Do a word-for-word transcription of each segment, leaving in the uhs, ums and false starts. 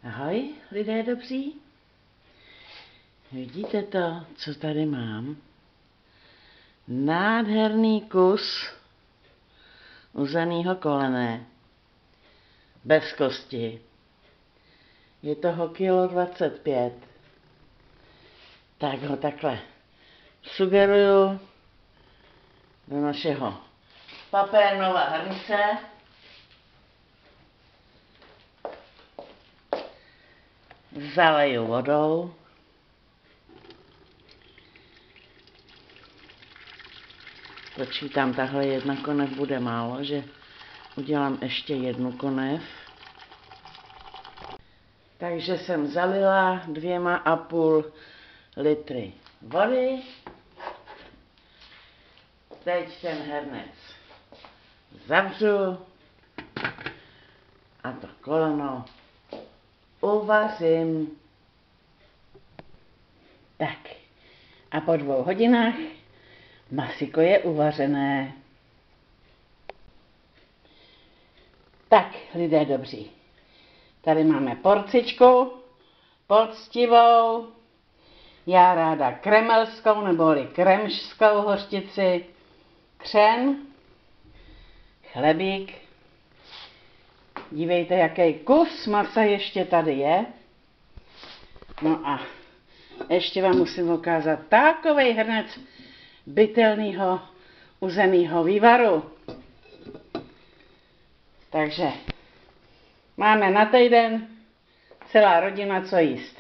Ahoj, lidé dobří. Vidíte to, co tady mám? Nádherný kus uzenýho kolene. Bez kosti. Je toho kilo dvacet pět. Tak ho takhle sugeruju do našeho papérnova hrnce. Zaleju vodou. Počítám, tahle jedna konev bude málo, že udělám ještě jednu konev. Takže jsem zalila dvěma a půl litry vody. Teď ten hrnec zavřu a to koleno uvařím. Tak a po dvou hodinách masiko je uvařené. Tak, lidé dobří, tady máme porcičku poctivou, já ráda kremelskou neboli kremšskou hořčici, křen, chlebík. Dívejte, jaký kus masa ještě tady je. No a ještě vám musím ukázat takovej hrnec bytelného uzenýho vývaru. Takže máme na týden celá rodina co jíst.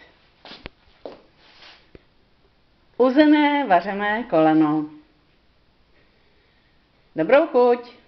Uzené vařené koleno. Dobrou chuť!